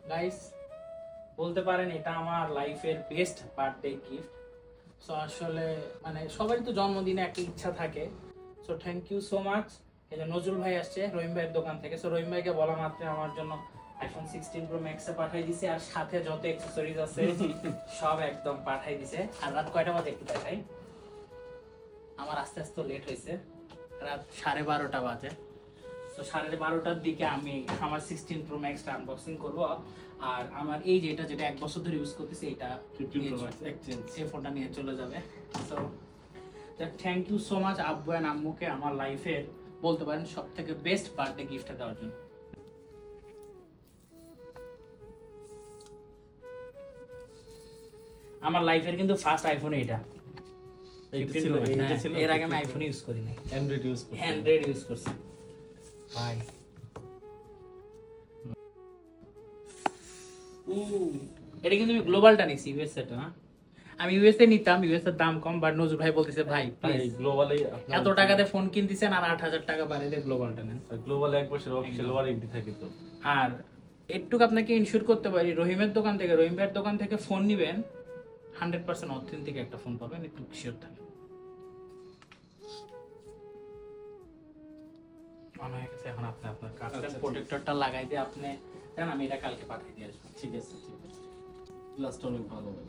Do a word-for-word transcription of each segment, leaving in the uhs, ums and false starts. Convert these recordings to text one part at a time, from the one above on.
Guys বলতে পারেন এটা আমার লাইফের বেস্ট বার্থডে গিফট। সো আসলে মানে সবারই তো জন্মদিনে একটা ইচ্ছা থাকে। So thank you so much. এই যে নজরুল ভাই আসছে রহিম ভাইয়ের দোকান থেকে। সো রহিম ভাইকে বলা মাত্র আমার জন্য আইফোন সিক্সটিন প্রো ম্যাক্স এ পাঠাই দিছে, আর সাথে যত অ্যাকসেসরিজ আছে সব একদম পাঠাই দিছে। আর রাত কয়টা বাজে একটু দেখাই, আমার আস্তে আস্তে লেট হয়েছে, রাত সাড়ে বারোটা বাজে। তো সাড়ে বারোটার দিকে আমি আমার সিক্সটিন প্রো ম্যাক্সটা আনবক্সিং করবো। আর আমার এই যে এটা যেটা এক বছর ধরে ইউজ করতেছি এটা এই ফোনটা নিয়ে চলে যাবে। তো থ্যাংক ইউ সো মাচ আব্বু অ্যান্ড আম্মুকে আমার লাইফের বলতে পারেন সব থেকে বেস্ট বার্থডে গিফটটা দেওয়ার জন্য। আমার লাইফের কিন্তু ফার্স্ট আইফোন এইটা। এর আগে আমি আইফোন ইউজ করি নাই, অ্যান্ড্রয়েড ইউজ করছি। অ্যান্ড্রয়েড ইউজ করছি ভাই। ও এটা কিন্তু আমি গ্লোবালটা নিছি, ইউএস এটা না। আমি ইউএস এ নিতাম, ইউএস এর দাম কম, বাট নজরুল ভাই বলতেছে ভাই গ্লোবালে এত টাকাতে ফোন কিনতেছেন আর আট হাজার টাকা বাড়িয়ে দিয়ে গ্লোবালটা নেন। গ্লোবালে এক বছর অফিশিয়াল ওয়ারেন্টি থাকে তো। আর একটুকু আপনাকে ইনশিওর করতে পারি রহিমের দোকান থেকে, রহিম ভাইয়ের দোকান থেকে ফোন নিবেন হান্ড্রেড পার্সেন্ট অথেন্টিক একটা ফোন পাবেন, একটু শিওর থাকেন। মনে হয়ে গেছে এখন আপনি আপনার কাজটা প্রোটেক্টরটা লাগাই দিয়ে আপনি জান আমি এটা কালকে পাঠিয়ে দিয়ে আসবো। ঠিক আছে ঠিক আছে, গ্লাসটা অনেক ভালো হবে।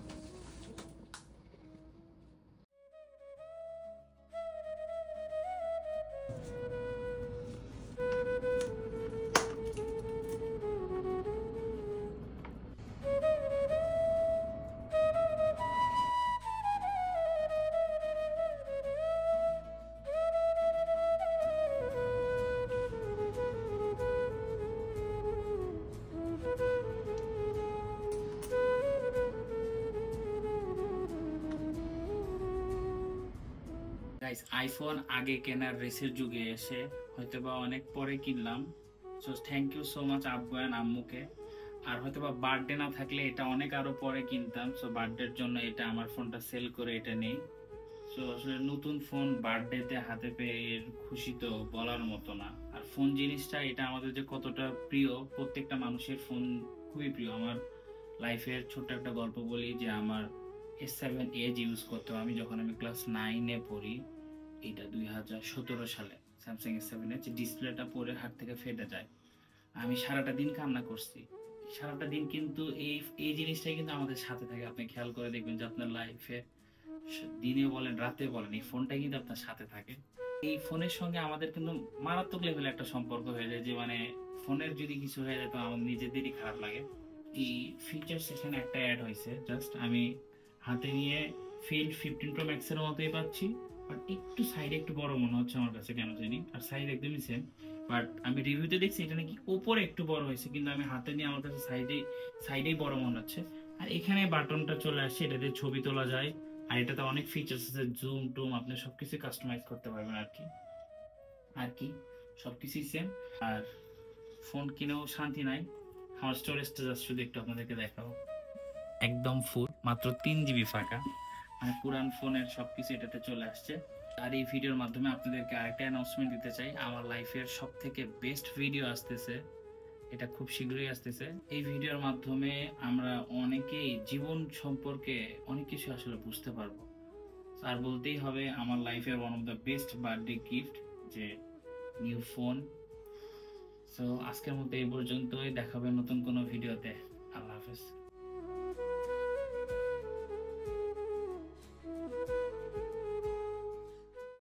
গাইস আইফোন আগে কেনার রেসের যুগে এসে হয়তোবা অনেক পরে কিনলাম। So thank you so much আব্বু অ্যান্ড আম্মুকে। আর হয়তোবা বার্থডে না থাকলে এটা অনেক আরো পরে কিনতাম। সো বার্থডের জন্য এটা আমার ফোনটা সেল করে এটা নেই। সো আসলে নতুন ফোন বার্থডেতে হাতে পেয়ে এর খুশি তো বলার মতো না। আর ফোন জিনিসটা এটা আমাদের যে কতটা প্রিয়, প্রত্যেকটা মানুষের ফোন খুবই প্রিয়। আমার লাইফের ছোট্ট একটা গল্প বলি যে আমার এস সেভেন এজ ইউজ করতাম আমি যখন আমি ক্লাস নাইনে পড়ি। এটা দুই হাজার সতেরো সালে স্যামসাং এস সেভেন এজ ডিসপ্লেটা পরে হাত থেকে ফেটে যায়। আমি সারাটা দিন কান্না করছি, সারাটা দিন। কিন্তু এই এই জিনিসটাই কিন্তু আমাদের সাথে থাকে। আপনি খেয়াল করে দেখবেন যে আপনার লাইফে দিনে বলেন রাতে বলেন এই ফোনটাই কিন্তু আপনার সাথে থাকে। এই ফোনের সঙ্গে আমাদের কিন্তু মারাত্মক লেভেলে একটা সম্পর্ক হয়ে যায় যে মানে ফোনের যদি কিছু হয়ে যায় তো আমার নিজেদেরই খারাপ লাগে। এই ফিচার সেকশন একটা অ্যাড হয়েছে, জাস্ট আমি হাতে নিয়ে ফিল ফিফটিন প্রো ম্যাক্সের মতোই পাচ্ছি, বাট একটু সাইড একটু বড় মনে হচ্ছে আমার কাছে কেন জানি। আর সাইজ একদমই সেম, বাট আমি রিভিউতে দেখছি এটা নাকি উপরে একটু বড় হয়েছে, কিন্তু আমি হাতে নিয়ে আমার কাছে সাইডে সাইডেই বড় মনে হচ্ছে। আর এখানে বাটনটা চলে আসছে, এটাতে ছবি তোলা যায়। আর এটাতে অনেক ফিচার্স আছে, জুম টুম আপনি সবকিছু কাস্টমাইজ করতে পারবেন আর কি আর কি সবকিছুই সেম। আর ফোন কিনেও শান্তি নাই। আমার স্টোরেজটা জাস্ট শুধু একটু আপনাদেরকে দেখাবো, একদম ফুল, মাত্র তিন জিবি ফাঁকা। মানে পুরান ফোনের সবকিছু এটাতে চলে আসছে। আর এই ভিডিওর মাধ্যমে আপনাদেরকে আরেকটা অ্যানাউন্সমেন্ট দিতে চাই, আমার লাইফের সব থেকে বেস্ট ভিডিও আসতেছে, এটা খুব শীঘ্রই আসতেছে। এই ভিডিওর মাধ্যমে আমরা অনেকেই জীবন সম্পর্কে অনেক কিছু আসলে বুঝতে পারবো। আর বলতেই হবে আমার লাইফের one of the best birthday gift যে নিউ ফোন। সো আজকের মতো এই পর্যন্তই, দেখাবে নতুন কোনো ভিডিও।